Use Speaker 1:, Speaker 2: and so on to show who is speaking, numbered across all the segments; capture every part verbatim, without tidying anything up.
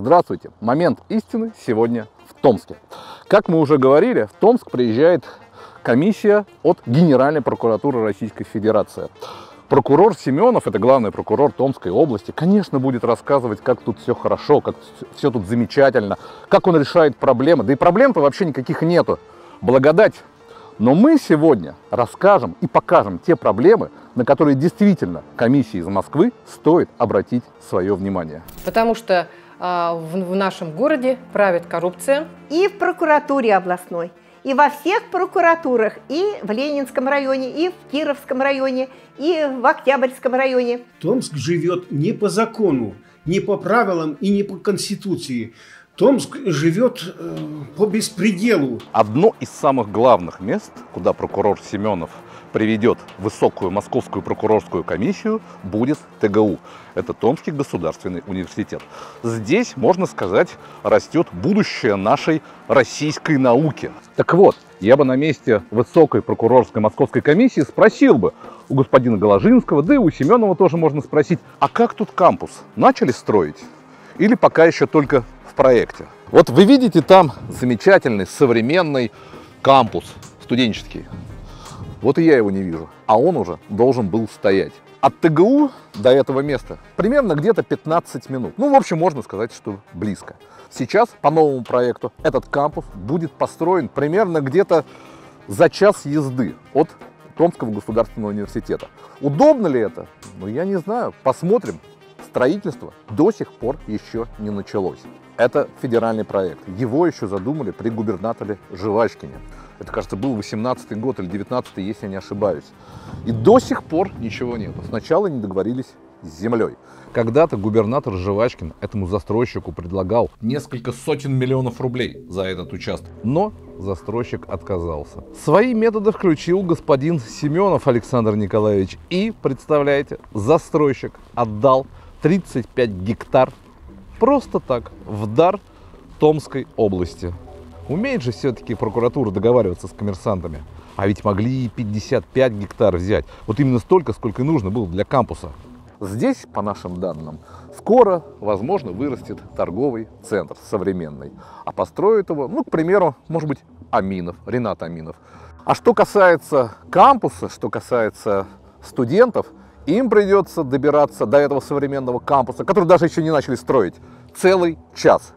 Speaker 1: Здравствуйте! Момент истины сегодня в Томске. Как мы уже говорили, в Томск приезжает комиссия от Генеральной прокуратуры Российской Федерации. Прокурор Семенов, это главный прокурор Томской области, конечно, будет рассказывать, как тут все хорошо, как все тут замечательно, как он решает проблемы. Да и проблем-то вообще никаких нету. Благодать. Но мы сегодня расскажем и покажем те проблемы, на которые действительно комиссии из Москвы стоит обратить свое внимание.
Speaker 2: Потому что э, в, в нашем городе правит коррупция.
Speaker 3: И в прокуратуре областной, и во всех прокуратурах, и в Ленинском районе, и в Кировском районе, и в Октябрьском районе.
Speaker 4: Томск живет не по закону, не по правилам и не по Конституции. Томск живет э, по беспределу.
Speaker 1: Одно из самых главных мест, куда прокурор Семенов приведет высокую московскую прокурорскую комиссию, будет ТГУ. Это Томский государственный университет. Здесь, можно сказать, растет будущее нашей российской науки. Так вот, я бы на месте высокой прокурорской московской комиссии спросил бы у господина Голожинского, да и у Семенова тоже можно спросить, а как тут кампус? Начали строить? Или пока еще только в проекте? Вот вы видите там замечательный современный кампус студенческий. Вот и я его не вижу, а он уже должен был стоять. От ТГУ до этого места примерно где-то пятнадцать минут. Ну, в общем, можно сказать, что близко. Сейчас по новому проекту этот кампус будет построен примерно где-то за час езды от Томского государственного университета. Удобно ли это? Ну, я не знаю. Посмотрим. Строительство до сих пор еще не началось. Это федеральный проект. Его еще задумали при губернаторе Жвачкине. Это, кажется, был восемнадцатый год или девятнадцатый, если я не ошибаюсь. И до сих пор ничего нет. Сначала не договорились с землей. Когда-то губернатор Жвачкин этому застройщику предлагал несколько сотен миллионов рублей за этот участок. Но застройщик отказался. Свои методы включил господин Семенов Александр Николаевич. И, представляете, застройщик отдал тридцать пять гектар просто так в дар Томской области. Умеет же все-таки прокуратура договариваться с коммерсантами. А ведь могли и пятьдесят пять гектар взять. Вот именно столько, сколько и нужно было для кампуса. Здесь, по нашим данным, скоро, возможно, вырастет торговый центр современный. А построит его, ну, к примеру, может быть, Аминов, Ренат Аминов. А что касается кампуса, что касается студентов, им придется добираться до этого современного кампуса, который даже еще не начали строить, целый час.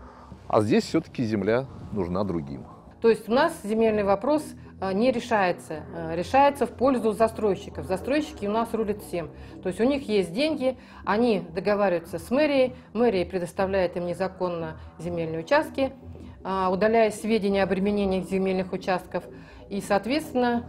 Speaker 1: А здесь все-таки земля нужна другим.
Speaker 2: То есть у нас земельный вопрос не решается, решается в пользу застройщиков. Застройщики у нас рулят всем. То есть у них есть деньги, они договариваются с мэрией, мэрия предоставляет им незаконно земельные участки, удаляя сведения о обременениях земельных участков, и, соответственно,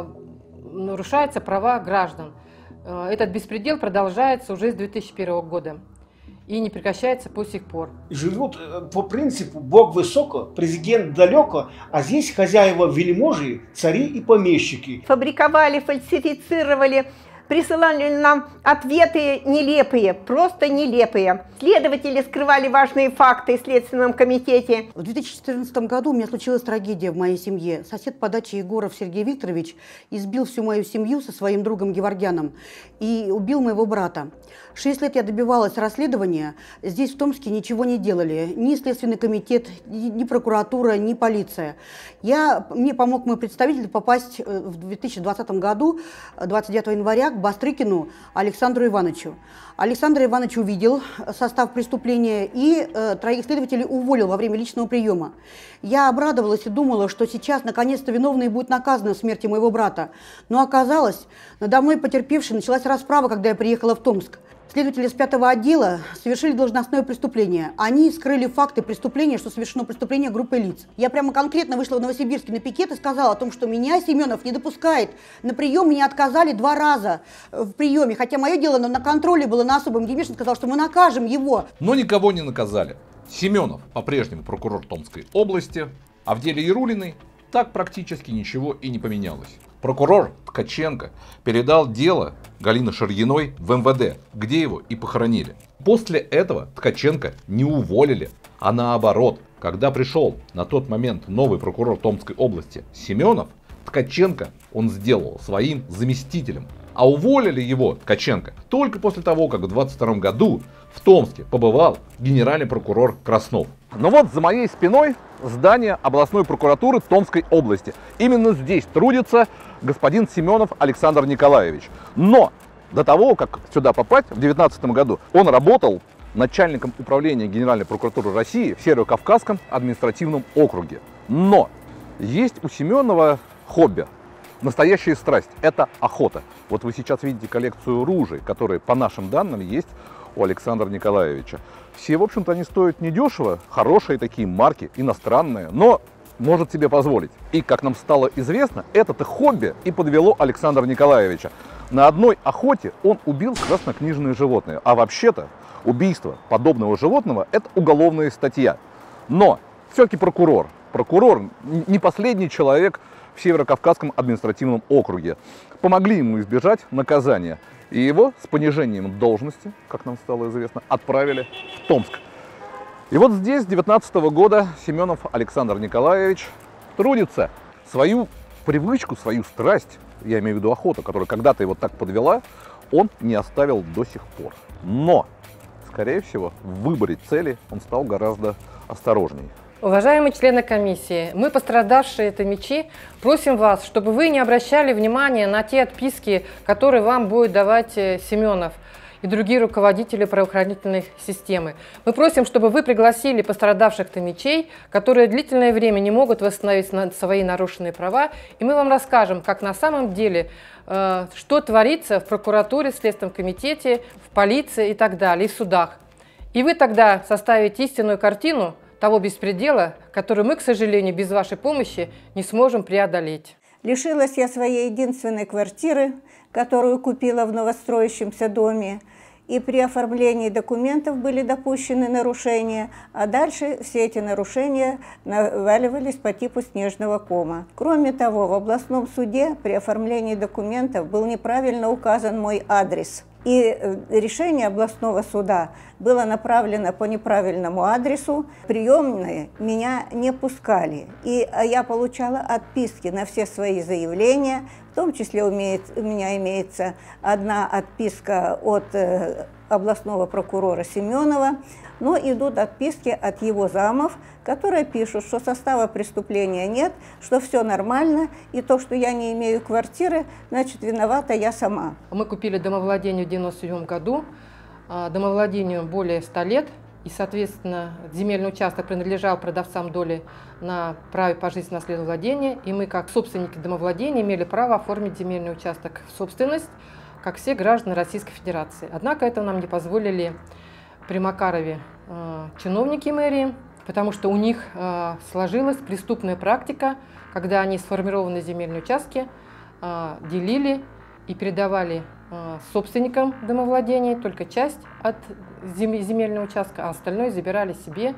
Speaker 2: нарушаются права граждан. Этот беспредел продолжается уже с две тысячи первого года и не прекращается по сих пор.
Speaker 4: Живут по принципу «Бог высоко, президент далеко», а здесь хозяева вельможи, цари и помещики.
Speaker 3: Фабриковали, фальсифицировали, присылали нам ответы нелепые, просто нелепые. Следователи скрывали важные факты в Следственном комитете.
Speaker 5: В две тысячи четырнадцатом году у меня случилась трагедия в моей семье. Сосед по даче Егоров Сергей Викторович избил всю мою семью со своим другом Геворгяном и убил моего брата. Шесть лет я добивалась расследования. Здесь, в Томске, ничего не делали. Ни Следственный комитет, ни прокуратура, ни полиция. Я, мне помог мой представитель попасть в две тысячи двадцатом году, двадцать девятого января, к Бастрыкину Александру Ивановичу. Александр Иванович увидел состав преступления и э, троих следователей уволил во время личного приема. Я обрадовалась и думала, что сейчас наконец-то виновные будут наказаны в смерти моего брата. Но оказалось, надо мной потерпевшей началась расправа, когда я приехала в Томск. Следователи с пятого отдела совершили должностное преступление. Они скрыли факты преступления, что совершено преступление группой лиц. Я прямо конкретно вышла в Новосибирске на пикет и сказала о том, что меня Семенов не допускает. На прием мне отказали два раза в приеме, хотя мое дело на контроле было на особом. Демишин сказал, что мы накажем его.
Speaker 1: Но никого не наказали. Семенов по-прежнему прокурор Томской области, а в деле Ярулиной так практически ничего и не поменялось. Прокурор Ткаченко передал дело Галины Шарьиной в эм вэ дэ, где его и похоронили. После этого Ткаченко не уволили, а наоборот, когда пришел на тот момент новый прокурор Томской области Семенов, Ткаченко он сделал своим заместителем. А уволили его, Ткаченко, только после того, как в двадцать втором году в Томске побывал генеральный прокурор Краснов. Но вот за моей спиной здание областной прокуратуры Томской области. Именно здесь трудится господин Семенов Александр Николаевич. Но до того, как сюда попасть, в две тысячи девятнадцатом году, он работал начальником управления Генеральной прокуратуры России в Северо-Кавказском административном округе. Но есть у Семенова хобби, настоящая страсть – это охота. Вот вы сейчас видите коллекцию ружей, которые, по нашим данным, есть у Александра Николаевича. Все, в общем-то, они стоят недешево, хорошие такие марки, иностранные, но может себе позволить. И, как нам стало известно, это-то хобби и подвело Александра Николаевича. На одной охоте он убил краснокнижное животное. А вообще-то убийство подобного животного – это уголовная статья. Но все-таки прокурор. Прокурор не последний человек в Северо-Кавказском административном округе. Помогли ему избежать наказания. И его с понижением должности, как нам стало известно, отправили в Томск. И вот здесь с две тысячи девятнадцатого года Семенов Александр Николаевич трудится. Свою привычку, свою страсть, я имею в виду охоту, которая когда-то его так подвела, он не оставил до сих пор. Но, скорее всего, в выборе цели он стал гораздо осторожней.
Speaker 2: Уважаемые члены комиссии, мы, пострадавшие томичи, просим вас, чтобы вы не обращали внимания на те отписки, которые вам будет давать Семенов и другие руководители правоохранительной системы. Мы просим, чтобы вы пригласили пострадавших томичей, которые длительное время не могут восстановить свои нарушенные права, и мы вам расскажем, как на самом деле, э, что творится в прокуратуре, в Следственном комитете, в полиции и так далее, и в судах. И вы тогда составите истинную картину того беспредела, который мы, к сожалению, без вашей помощи не сможем преодолеть.
Speaker 6: Лишилась я своей единственной квартиры, которую купила в новостроящемся доме, и при оформлении документов были допущены нарушения, а дальше все эти нарушения наваливались по типу снежного кома. Кроме того, в областном суде при оформлении документов был неправильно указан мой адрес. И решение областного суда было направлено по неправильному адресу. Приемные меня не пускали. И я получала отписки на все свои заявления. В том числе у меня имеется одна отписка от областного прокурора Семенова. Но идут отписки от его замов, которые пишут, что состава преступления нет, что все нормально, и то, что я не имею квартиры, значит, виновата я сама.
Speaker 2: Мы купили домовладение в девяносто седьмом году, домовладению более ста лет, и, соответственно, земельный участок принадлежал продавцам доли на праве пожизненного наследства владения, и мы, как собственники домовладения, имели право оформить земельный участок в собственность, как все граждане Российской Федерации. Однако этого нам не позволили при Макарове э, чиновники мэрии, потому что у них э, сложилась преступная практика, когда они сформированные земельные участки э, делили и передавали э, собственникам домовладения только часть от зем земельного участка, а остальное забирали себе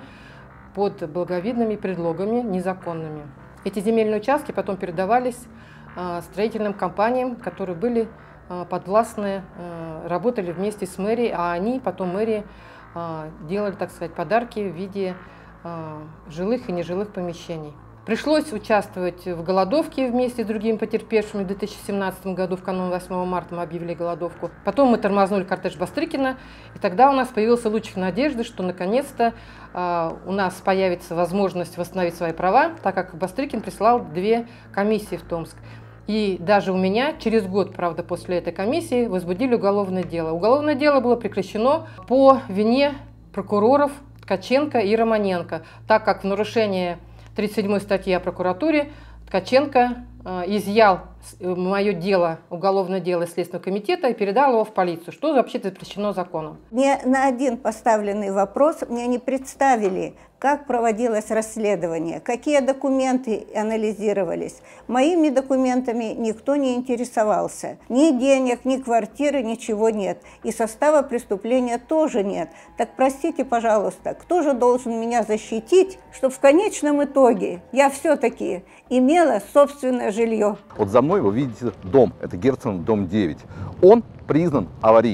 Speaker 2: под благовидными предлогами незаконными. Эти земельные участки потом передавались э, строительным компаниям, которые были э, подвластны, э, работали вместе с мэрией, а они потом мэрии делали, так сказать, подарки в виде э, жилых и нежилых помещений. Пришлось участвовать в голодовке вместе с другими потерпевшими. В две тысячи семнадцатом году в канун восьмого марта мы объявили голодовку. Потом мы тормознули кортеж Бастрыкина, и тогда у нас появился лучик надежды, что наконец-то э, у нас появится возможность восстановить свои права, так как Бастрыкин прислал две комиссии в Томск. И даже у меня через год, правда, после этой комиссии возбудили уголовное дело. Уголовное дело было прекращено по вине прокуроров Ткаченко и Романенко, так как в нарушение тридцать седьмой статьи о прокуратуре Ткаченко э, изъял мое дело, уголовное дело из Следственного комитета и передал его в полицию, что вообще-то запрещено законом.
Speaker 6: Ни на один поставленный вопрос мне не представили, как проводилось расследование, какие документы анализировались. Моими документами никто не интересовался. Ни денег, ни квартиры, ничего нет. И состава преступления тоже нет. Так простите, пожалуйста, кто же должен меня защитить, чтобы в конечном итоге я все-таки имела собственное жилье?
Speaker 1: Вот за мной вы видите дом, это Герцен дом девять. Он признан аварийным.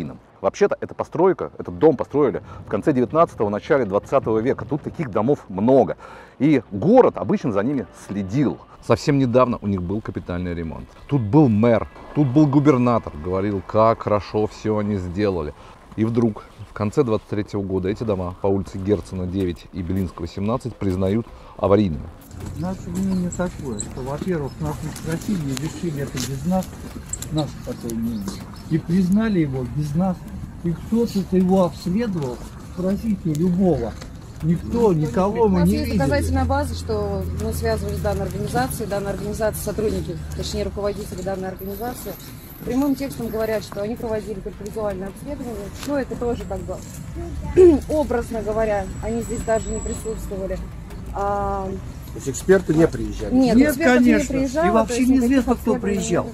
Speaker 1: Вообще-то эта постройка, этот дом построили в конце девятнадцатого, начале двадцатого века. Тут таких домов много. И город обычно за ними следил. Совсем недавно у них был капитальный ремонт. Тут был мэр, тут был губернатор, говорил, как хорошо все они сделали. И вдруг в конце двадцать третьего года эти дома по улице Герцена девять и Белинского семнадцать признают аварийными.
Speaker 7: Наше мнение такое, что, во-первых, нас не спросили и решили это без нас, наше такое мнение. И признали его без нас. И кто тут его обследовал, спросите любого. Никто, никого мы не видели.
Speaker 8: У нас есть доказательная база, что мы связывались с данной организацией, данная организация, сотрудники, точнее руководители данной организации, прямым текстом говорят, что они проводили только визуальное обследование. Ну, это тоже как бы образно говоря, они здесь даже не присутствовали. А...
Speaker 9: То есть эксперты не приезжали?
Speaker 8: Нет,
Speaker 7: Нет, конечно.
Speaker 8: Не приезжало,
Speaker 7: и вообще неизвестно, кто приезжал.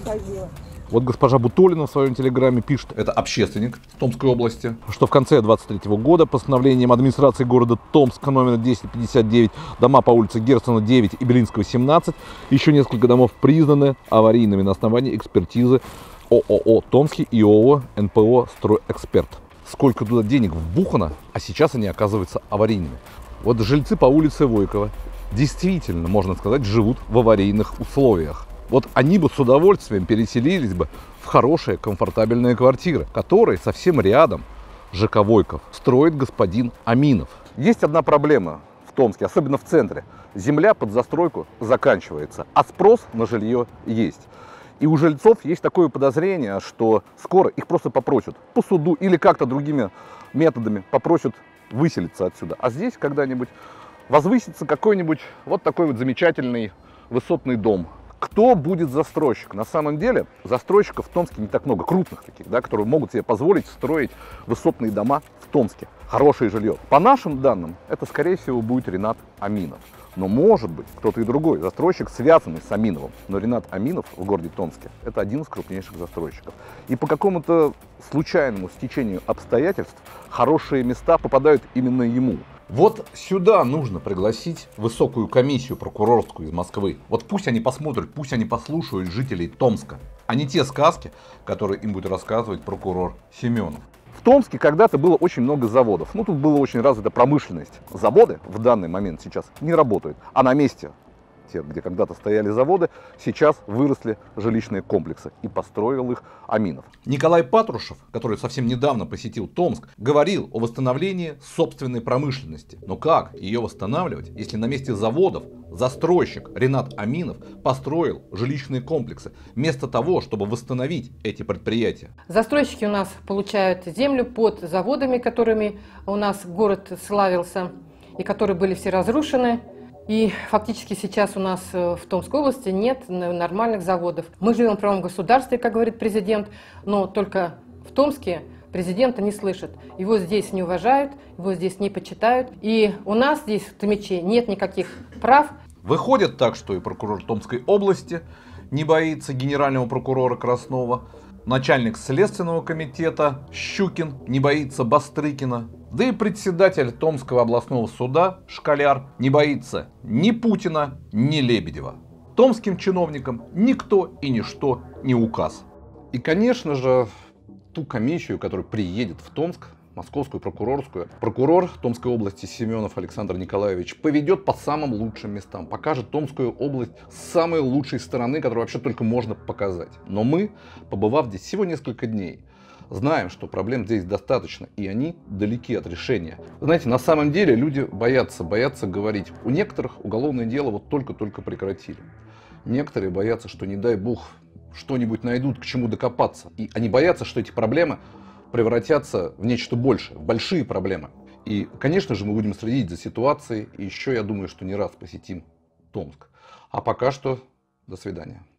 Speaker 1: Вот госпожа Бутулина в своем телеграме пишет, это общественник Томской области, что в конце двадцать третьего года постановлением администрации города Томска номер десять пятьдесят девять дома по улице Герцена девять и Белинского семнадцать, еще несколько домов признаны аварийными на основании экспертизы ООО «Томский» и ООО «эн пэ о Стройэксперт». Сколько туда денег вбухано, а сейчас они оказываются аварийными. Вот жильцы по улице Войкова действительно, можно сказать, живут в аварийных условиях. Вот они бы с удовольствием переселились бы в хорошие, комфортабельные квартиры, которые совсем рядом, ЖК Войков, строит господин Аминов. Есть одна проблема в Томске, особенно в центре. Земля под застройку заканчивается, а спрос на жилье есть. И у жильцов есть такое подозрение, что скоро их просто попросят по суду или как-то другими методами попросят выселиться отсюда. А здесь когда-нибудь возвысится какой-нибудь вот такой вот замечательный высотный дом. Кто будет застройщик? На самом деле застройщиков в Томске не так много, крупных таких, да, которые могут себе позволить строить высотные дома в Томске. Хорошее жилье. По нашим данным, это, скорее всего, будет Ринат Аминов. Но может быть кто-то и другой застройщик, связанный с Аминовым. Но Ринат Аминов в городе Томске – это один из крупнейших застройщиков. И по какому-то случайному стечению обстоятельств хорошие места попадают именно ему. Вот сюда нужно пригласить высокую комиссию прокурорскую из Москвы. Вот пусть они посмотрят, пусть они послушают жителей Томска, а не те сказки, которые им будет рассказывать прокурор Семенов. В Томске когда-то было очень много заводов. Ну, тут была очень развита промышленность. Заводы в данный момент сейчас не работают, а на месте, те, где когда-то стояли заводы, сейчас выросли жилищные комплексы, и построил их Аминов. Николай Патрушев, который совсем недавно посетил Томск, говорил о восстановлении собственной промышленности. Но как ее восстанавливать, если на месте заводов застройщик Ринат Аминов построил жилищные комплексы, вместо того, чтобы восстановить эти предприятия?
Speaker 2: Застройщики у нас получают землю под заводами, которыми у нас город славился, и которые были все разрушены. И фактически сейчас у нас в Томской области нет нормальных заводов. Мы живем в правом государстве, как говорит президент, но только в Томске президента не слышат. Его здесь не уважают, его здесь не почитают. И у нас здесь в Томиче нет никаких прав.
Speaker 1: Выходит так, что и прокурор Томской области не боится генерального прокурора Краснова, начальник Следственного комитета Щукин не боится Бастрыкина, да и председатель Томского областного суда Школяр не боится ни Путина, ни Лебедева. Томским чиновникам никто и ничто не указ. И, конечно же, ту комиссию, которая приедет в Томск, московскую прокурорскую, прокурор Томской области Семенов Александр Николаевич поведет по самым лучшим местам, покажет Томскую область с самой лучшей стороны, которую вообще только можно показать. Но мы, побывав здесь всего несколько дней, знаем, что проблем здесь достаточно, и они далеки от решения. Знаете, на самом деле люди боятся, боятся говорить. У некоторых уголовное дело вот только-только прекратили. Некоторые боятся, что, не дай бог, что-нибудь найдут, к чему докопаться. И они боятся, что эти проблемы превратятся в нечто большее, в большие проблемы. И, конечно же, мы будем следить за ситуацией. И еще, я думаю, что не раз посетим Томск. А пока что, до свидания.